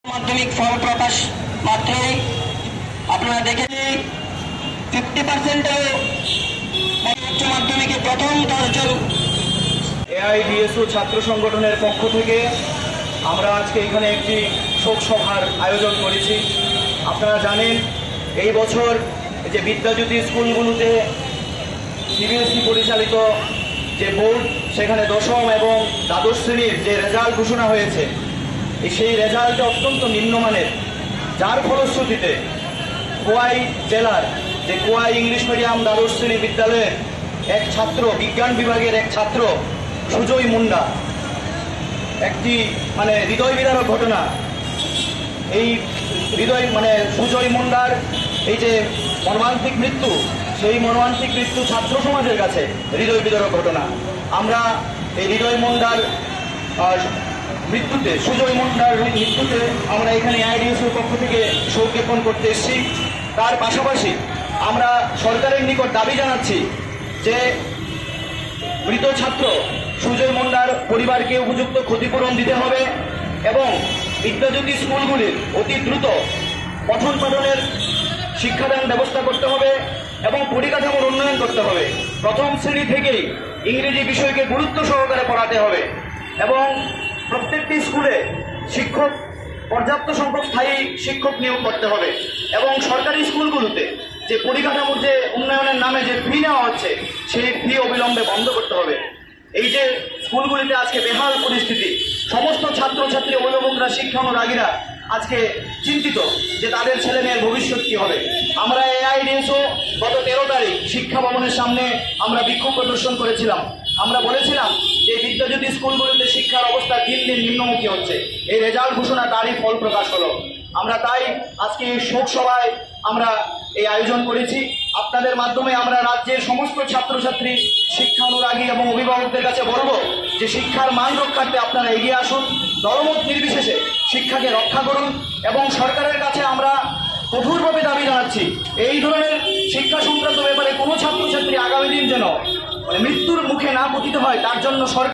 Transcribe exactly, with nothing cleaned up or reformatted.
মাধ্যমিক ফল প্রকাশ মাত্রই আপনারা দেখেছেন ফিফটি পার্সেন্টেরও উচ্চ মাধ্যমিকে প্রথম দশজন। এআইডিএসও ছাত্র সংগঠনের পক্ষ থেকে আমরা আজকে এখানে একটি শোক সভার আয়োজন করেছি। আপনারা জানেন এই বছর যে বিদ্যাজ্যোতি স্কুলগুলোতে সিবিএসই পরিচালিত যে বোর্ড, সেখানে দশম এবং দ্বাদশ শ্রেণীর যে রেজাল্ট ঘোষণা হয়েছে, সেই রেজাল্টে অত্যন্ত নিম্নমানের, যার ফলশ্রুতিতে খোয়াই জেলার যে খোয়াই ইংলিশ মিডিয়াম দ্বাদশ শ্রেণী বিদ্যালয়ের এক ছাত্র, বিজ্ঞান বিভাগের এক ছাত্র সুজয় মুন্ডা, একটি মানে হৃদয় বিদারক ঘটনা। এই হৃদয় মানে সুজয় মুন্ডার এই যে মর্মান্তিক মৃত্যু, সেই মর্মান্তিক মৃত্যু ছাত্র সমাজের কাছে হৃদয় বিদারক ঘটনা। আমরা এই হৃদয় মুন্ডার মৃত্যুতে সুজয় মুন্ডার মৃত্যুতে আমরা এখানে এআইডিএসওর পক্ষ থেকে শোক জ্ঞাপন করতে এসেছি। তার পাশাপাশি আমরা সরকারের নিকট দাবি জানাচ্ছি যে মৃত ছাত্র সুজয় মুন্ডার পরিবারকে উপযুক্ত ক্ষতিপূরণ দিতে হবে এবং বিদ্যাজ্যোতি স্কুলগুলির অতি দ্রুত পঠন পাঠনের শিক্ষাদান ব্যবস্থা করতে হবে এবং পরিকাঠামোর উন্নয়ন করতে হবে। প্রথম শ্রেণী থেকেই ইংরেজি বিষয়কে গুরুত্ব সহকারে পড়াতে হবে এবং প্রত্যেকটি স্কুলে শিক্ষক পর্যাপ্ত সংখ্যক স্থায়ী শিক্ষক নিয়োগ করতে হবে এবং সরকারি স্কুলগুলোতে যে পরিকাঠামোর যে উন্নয়নের নামে যে ফি নেওয়া হচ্ছে, সেই ফি অবিলম্বে বন্ধ করতে হবে। এই যে স্কুলগুলিতে আজকে বেহাল পরিস্থিতি, সমস্ত ছাত্রছাত্রী, অভিভাবকরা, শিক্ষানুরাগীরা আজকে চিন্তিত যে তাদের ছেলে মেয়ের ভবিষ্যৎ কি হবে। আমরা এআইডিএসও গত তেরো তারিখ শিক্ষা ভবনের সামনে আমরা বিক্ষোভ প্রদর্শন করেছিলাম। আমরা বলেছিলাম যে বিদ্যাজ্যোতি স্কুলগুলিতে শিক্ষার অবস্থা দিন দিন নিম্নমুখী হচ্ছে। এই রেজাল্ট ঘোষণা তারই ফল প্রকাশ হলো। আমরা তাই আজকে এই শোক সভায় আমরা এই আয়োজন করেছি। আপনাদের মাধ্যমে আমরা রাজ্যের সমস্ত ছাত্রছাত্রী, শিক্ষা অনুরাগী এবং অভিভাবকদের কাছে বলবো যে শিক্ষার মান রক্ষার্থে আপনারা এগিয়ে আসুন, দলমত নির্বিশেষে শিক্ষাকে রক্ষা করুন এবং সরকারের কাছে আমরা কঠোরভাবে দাবি জানাচ্ছি এই ধরনের শিক্ষা সংক্রান্ত ব্যাপারে কোনো ছাত্রছাত্রী আগামী দিন যেন মৃত্যুর মুখে না পতিত হয়, তার জন্য সরকার